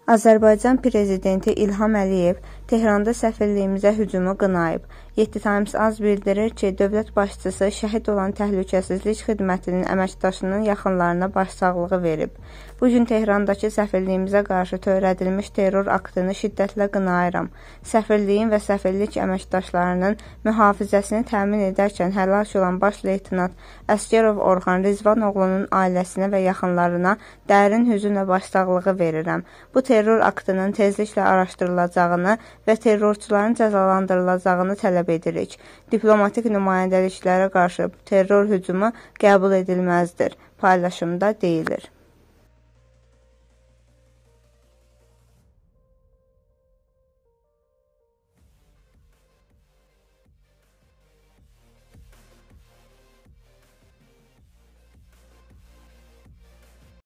Azərbaycan Prezidenti İlham Əliyev Tehranda səfirliyimizə hücumu qınayıb. 7 Times Az bildirir ki, dövlət başçısı şəhid olan Təhlükəsizlik Xidmətinin əməkdaşının yaxınlarına başsağlığı verib. Bugün Tehrandakı səfirliyimizə qarşı törədilmiş terror aktını şiddətlə qınayıram. Səfirliyin və səfirlik əməkdaşlarının mühafizəsini təmin edərkən həlak olan baş leytenant Əsgərov Orxan Rizvanoğlunun ailəsinə və yaxınlarına dərin hüzünlə başsağlığı verirəm. Bu terror aktının tezliklə araşdırılacağını və terrorçuların cəzalandırılacağını tələb edirik. Diplomatik nümayəndəliklərə qarşı terror hücumu qəbul edilməzdir. Paylaşımda deyilir.